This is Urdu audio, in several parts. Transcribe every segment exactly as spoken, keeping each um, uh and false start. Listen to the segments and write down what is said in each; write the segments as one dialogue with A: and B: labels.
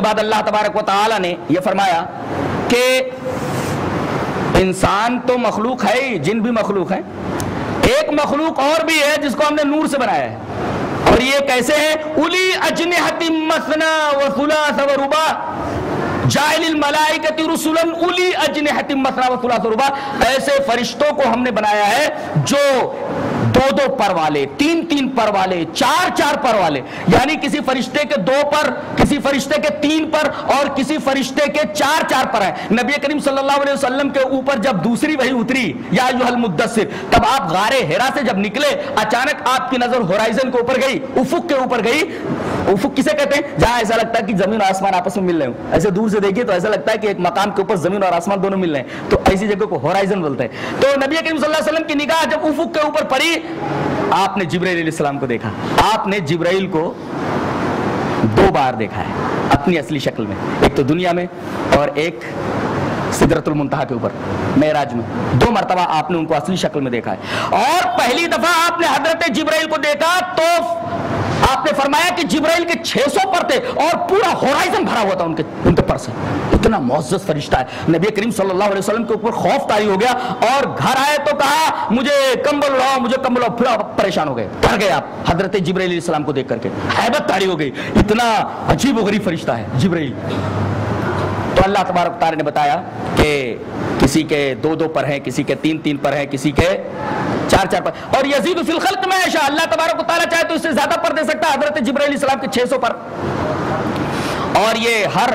A: بعد اللہ تبارک و تعالی نے یہ فرمایا کہ انسان تو مخلوق ہے ہی، جن بھی مخلوق ہیں، ایک مخلوق اور بھی ہے جس کو ہم نے نور سے بنایا ہے، اور یہ کیسے ہیں؟ اولی اجنحۃ مثنی و ثلاث و رباع جاعل الملائکۃ رسلا اولی اجنحۃ مثنی و ثلاث و رباع، ایسے فرشتوں کو ہم نے بنایا ہے جو دو دو پر والے، تین تین پر والے، چار چار پر والے، یعنی کسی فرشتے کے دو پر، کسی فرشتے کے تین پر، اور کسی فرشتے کے چار چار پر ہیں۔ نبی کریم صلی اللہ علیہ وسلم کے اوپر جب دوسری وحی اتری یا ایھا المدثر، تب آپ غار حرا سے جب نکلے، اچانک آپ کی نظر ہورائزن کے اوپر گئی، افق کے اوپر گئی۔ افق کسے کہتے ہیں؟ جہاں ایسا لگتا ہے کہ زمین اور آسمان آپس میں مل رہے ہوں، ایسے دور سے دیکھیے تو ایسا لگتا ہے کہ ایک مقام کے اوپر زمین اور آسمان دونوں مل رہے ہیں، تو ایسی جگہ کو ہورائزن بولتے ہیں۔ تو نبی کریم صلی اللہ علیہ وسلم کی نگاہ جب افق کے اوپر پڑی، آپ نے جبرائیل علیہ السلام کو دیکھا۔ آپ نے جبرائیل کو دو بار دیکھا ہے اپنی اصلی شکل میں، ایک تو دنیا میں اور ایک سدرۃ المنتہا کے اوپر معراج میں، دو مرتبہ آپ نے ان کو اصلی شکل میں دیکھا ہے۔ اور پہلی دفعہ آپ نے حضرت جبرائیل کو دیکھا تو آپ نے فرمایا کہ جبرائیل کے چھ سو پر تھے اور پورا ہورائزن بھرا ہوا تھا ان کے ان کے پر سے، اتنا معزز فرشتہ ہے۔ نبی کریم صلی اللہ علیہ وسلم کے اوپر خوف طاری ہو گیا، اور گھر آئے تو کہا مجھے کمبل اڑاؤ، مجھے کمبل اڑاؤ، پھر آپ پریشان ہو گئے، ڈر گئے آپ حضرت جبرائیل علیہ السلام کو دیکھ کر کے، ہیبت طاری ہو گئی، اتنا عجیب و غریب فرشتہ ہے جبرائیل۔ تو اللہ تبارک تعالی نے بتایا کہ کسی کے دو دو پر ہیں، کسی کے تین تین پر ہیں، کسی کے چار چار پر، اور یزید فی الخلق ما یشاء، اللہ تبارک و تعالی چاہے تو اس سے زیادہ پر دے سکتا ہے، حضرت جبرائیل علیہ السلام کے چھ سو پر، اور یہ ہر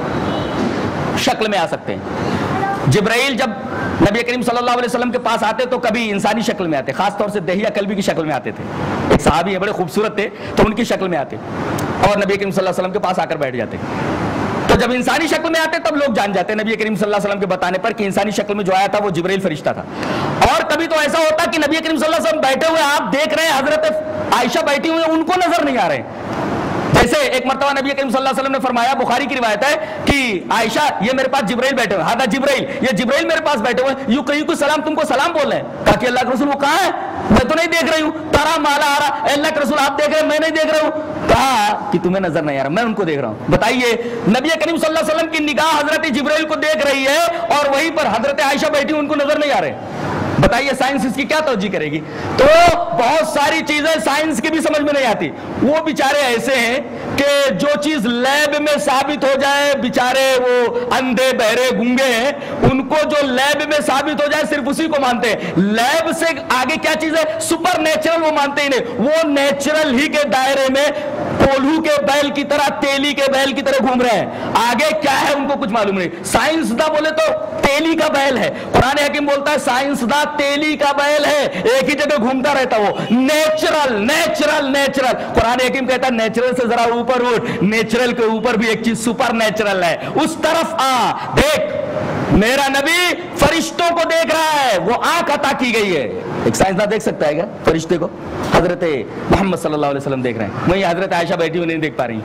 A: شکل میں آ سکتے ہیں۔ جبرائیل جب نبی کریم صلی اللہ علیہ وسلم کے پاس آتے تو کبھی انسانی شکل میں آتے، خاص طور سے دہیہ کلبی کی شکل میں آتے تھے، ایک صحابی ہیں بڑے خوبصورت تھے تو ان کی شکل میں آتے اور نبی کریم صلی اللہ علیہ وسلم کے پاس آ کر بیٹھ جاتے۔ تو جب انسانی شکل میں آتے تب لوگ جان جاتے نبی کریم صلی اللہ علیہ وسلم کے بتانے پر کہ انسانی شکل میں جو آیا تھا وہ جبرائیل فرشتہ تھا۔ اور کبھی تو ایسا ہوتا کہ نبی کریم صلی اللہ علیہ وسلم بیٹھے ہوئے آپ دیکھ رہے ہیں، حضرت عائشہ بیٹھی ہوئی ہیں، ان کو نظر نہیں آ رہے ہیں۔ جیسے ایک مرتبہ نبی کریم صلی اللہ علیہ وسلم نے فرمایا، بخاری کی روایت ہے کہ عائشہ یہ میرے پاس جبرائیل بیٹھے ہوئے ہیں، ہذا جبرائیل، یہ جبرائیل میرے پاس بیٹھے ہوئے ہیں، یوں کہیں کو سلام، تم کو سلام بول رہے ہیں۔ کہا کہ اللہ کے رسول وہ کہاں ہے؟ میں تو نہیں دیکھ رہی ہوں، تارا مالا آ رہا، اللہ کے رسول آپ دیکھ رہے ہیں، میں نہیں دیکھ رہا ہوں۔ کہا کہ تمہیں نظر نہیں آ رہا، میں ان کو دیکھ رہا ہوں۔ بتائیے نبی کریم صلی اللہ علیہ وسلم کی نگاہ حضرت جبرائیل کو دیکھ رہی ہے اور وہیں پر حضرت عائشہ بیٹھی ان کو نظر نہیں آ رہے۔ بتائیے سائنس اس کی کیا توجہ کرے گی؟ تو بہت ساری چیزیں سائنس کی بھی سمجھ میں نہیں آتی۔ وہ بیچارے ایسے ہیں کہ جو چیز لیب میں ثابت ہو جائے، بیچارے وہ اندھے بہرے گونگے ہیں، ان کو جو لیب میں ثابت ہو جائے صرف اسی کو مانتے ہیں۔ لیب سے آگے کیا چیز ہے؟ سپر نیچرل وہ مانتے ہی نہیں، وہ نیچرل ہی کے دائرے میں پولو کے بیل کی طرح، تیلی کے بیل کی طرح گھوم رہے ہیں، آگے کیا ہے ان کو کچھ معلوم نہیں۔ سائنسداں بولے تو تیلی کا بیل ہے، قرآن حکیم بولتا ہے سائنسداں تیلی کا بیل ہے، ایک ہی جگہ گھومتا رہتا، وہ نیچرل نیچرل نیچرل قرآن حکیم کہتا ہے نیچرل سے ذرا اوپر اٹھ، نیچرل کے اوپر بھی ایک چیز سپر نیچرل ہے، اس طرف آ دیکھ۔ میرا نبی فرشتوں کو دیکھ رہا ہے، وہ آنکھ عطا کی گئی ہے۔ ایک سائنسداں دیکھ سکتا ہے کیا فرشتے کو؟ حضرت محمد صلی اللہ علیہ وسلم دیکھ رہے ہیں، وہیں حضرت عائشہ بیٹھی ہوئی نہیں دیکھ پا رہی،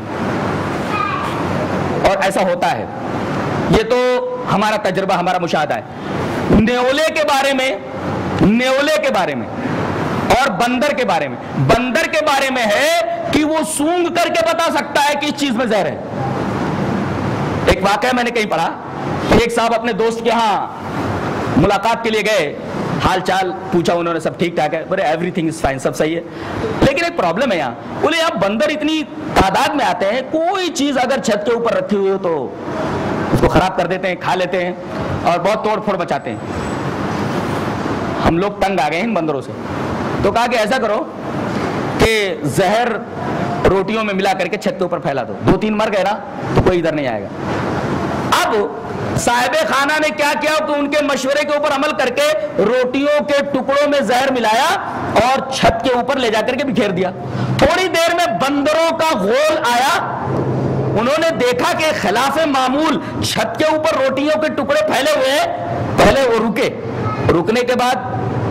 A: اور ایسا ہوتا ہے۔ یہ تو ہمارا تجربہ، ہمارا مشاہدہ ہے۔ نیولے کے بارے میں نیولے کے بارے میں اور بندر کے بارے میں، بندر کے بارے میں ہے کہ وہ سونگ کر کے بتا سکتا ہے کہ اس چیز میں زہر ہے۔ ایک واقعہ میں نے کہیں پڑھا، ایک صاحب اپنے دوست کے ہاں ملاقات کے لیے گئے، حال چال پوچھا انہوں نے، سب ٹھیک ٹھاک ہے، بولے ایوری تھنگ از فائن، سب صحیح ہے، لیکن ایک پرابلم ہے یہاں۔ بولے یہاں بندر اتنی تعداد میں آتے ہیں، کوئی چیز اگر چھت کے اوپر رکھی ہوئی ہو تو اس کو خراب کر دیتے ہیں، کھا لیتے ہیں اور بہت توڑ پھوڑ بچاتے ہیں۔ ہم لوگ تنگ آ گئے ہیں ان بندروں سے، تو کہا کہ ایسا کرو کہ زہر روٹیوں میں ملا کر کے چھت کے اوپر پھیلا دو، دو تین مر گئے نا تو کوئی ادھر نہیں آئے گا۔ اب صاحب خانہ نے کیا کیا کہ ان کے مشورے کے اوپر عمل کر کے روٹیوں کے ٹکڑوں میں زہر ملایا اور چھت کے اوپر لے جا کر کے بکھیر دیا۔ تھوڑی دیر میں بندروں کا غول آیا، انہوں نے دیکھا کہ خلاف معمول چھت کے اوپر روٹیوں کے ٹکڑے پھیلے ہوئے ہیں۔ پہلے وہ رکے، رکنے کے بعد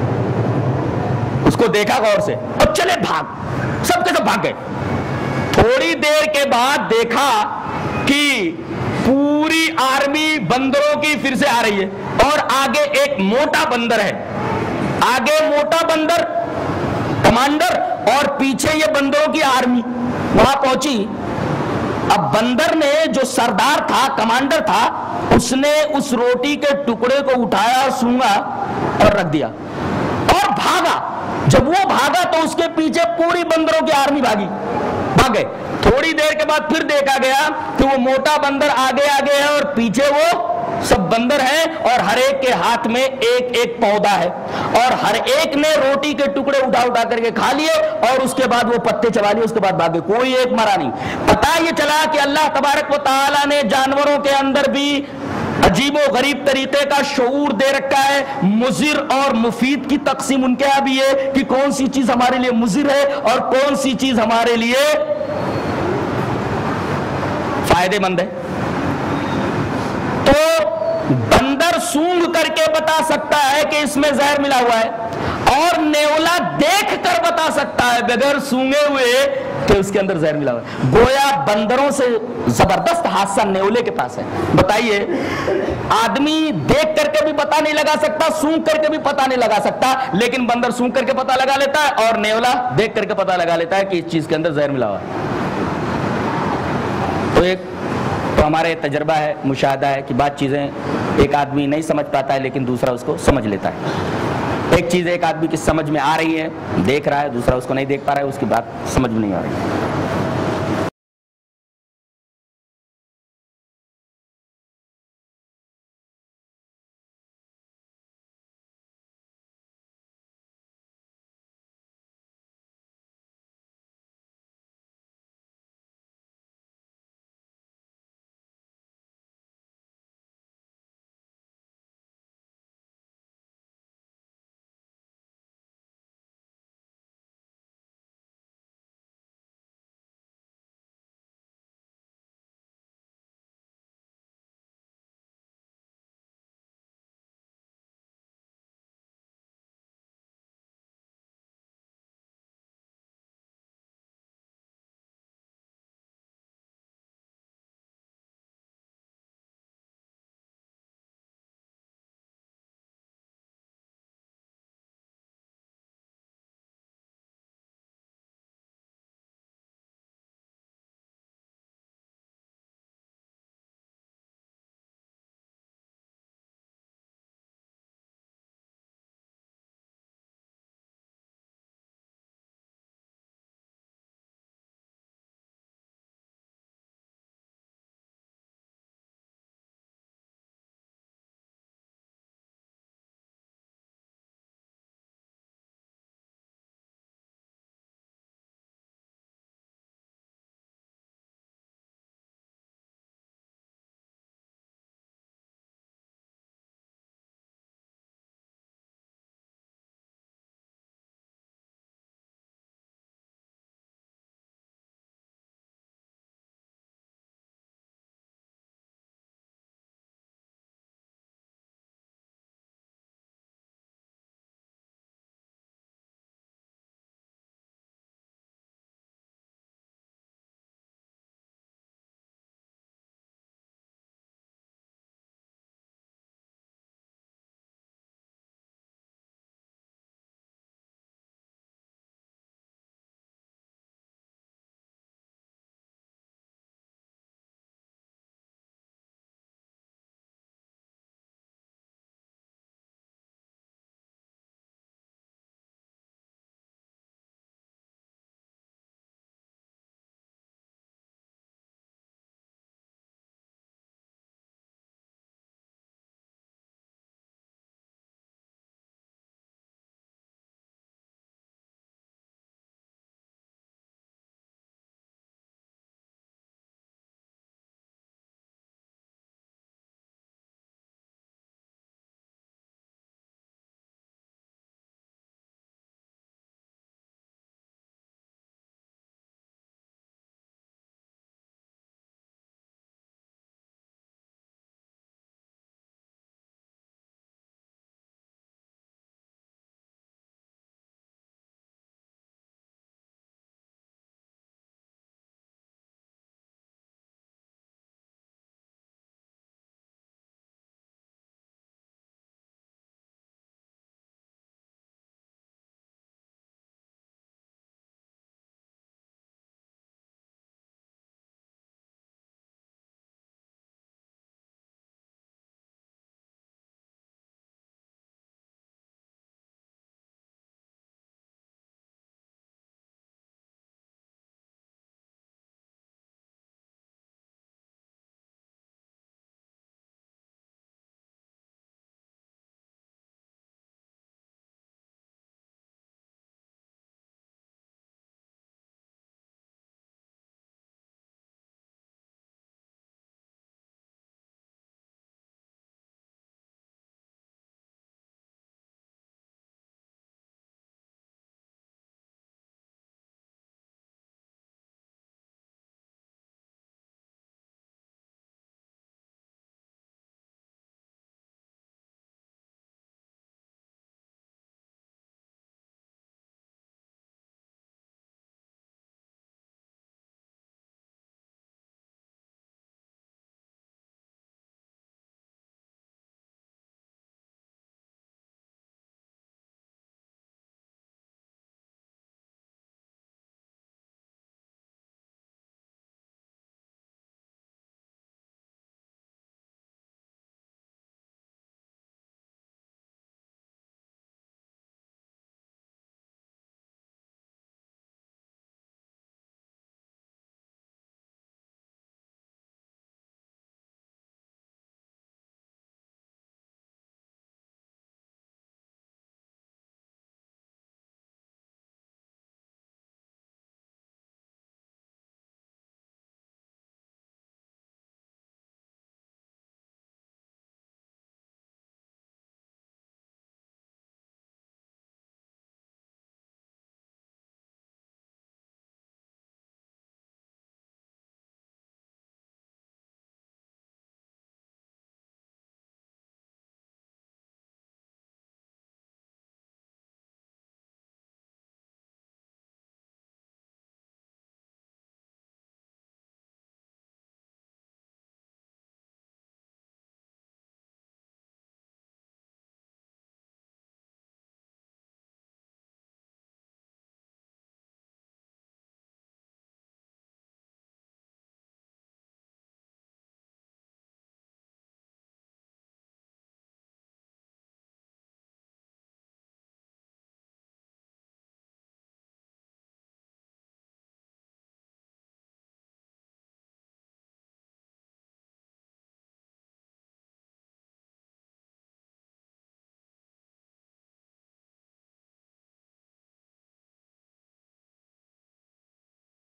A: اس کو دیکھا غور سے اور چلے بھاگ، سب کے سب بھاگ گئے۔ تھوڑی دیر کے بعد دیکھا کہ پوری آرمی بندروں کی پھر سے آ رہی ہے اور آگے ایک موٹا بندر ہے، آگے موٹا بندر کمانڈر اور پیچھے یہ بندروں کی آرمی۔ وہاں پہنچی اب بندر نے جو سردار تھا، کمانڈر تھا، اس نے اس روٹی کے ٹکڑے کو اٹھایا اور سونگا اور رکھ دیا اور بھاگا۔ جب وہ بھاگا تو اس کے پیچھے پوری بندروں کی آرمی بھاگی، بھاگ گئے۔ تھوڑی دیر کے بعد پھر دیکھا گیا کہ وہ موٹا بندر آگے آگے ہے اور پیچھے وہ سب بندر ہیں، اور ہر ایک کے ہاتھ میں ایک ایک پودا ہے، اور ہر ایک نے روٹی کے ٹکڑے اٹھا اٹھا کر کے کھا لیے اور اس کے بعد وہ پتے چبا لیے، اس کے بعد بھاگے، کوئی ایک مرا نہیں۔ پتہ یہ چلا کہ اللہ تبارک و تعالیٰ نے جانوروں کے اندر بھی عجیب و غریب طریقے کا شعور دے رکھا ہے۔ مضر اور مفید کی تقسیم ان کے یہاں بھی ہے کہ کون سی چیز ہمارے لیے مضر ہے اور کون سی چیز ہمارے لیے فائدے مند ہے۔ تو بندر سونگ کر کے بتا سکتا ہے کہ اس میں زہر ملا ہوا ہے، اور نیولا دیکھ کر بتا سکتا ہے بغیر سونگے ہوئے کہ اس کے اندر زہر ملا ہوا ہے۔ گویا بندروں سے زبردست حادثہ نیولے کے پاس ہے۔ بتائیے، آدمی دیکھ کر کے بھی پتہ نہیں لگا سکتا، سونگ کر کے بھی پتہ نہیں لگا سکتا، لیکن بندر سونگ کر کے پتہ لگا لیتا ہے اور نیولا دیکھ کر کے پتہ لگا لیتا ہے کہ اس چیز کے اندر زہر ملا ہوا ہے۔ تو ایک تو ہمارے تجربہ ہے، مشاہدہ ہے کہ بعض چیزیں ایک آدمی نہیں سمجھ پاتا ہے لیکن دوسرا اس کو سمجھ لیتا ہے۔ ایک چیز ایک آدمی کی سمجھ میں آ رہی ہے، دیکھ رہا ہے، دوسرا اس کو نہیں دیکھ پا رہا ہے، اس کی بات سمجھ میں نہیں آ رہی ہے۔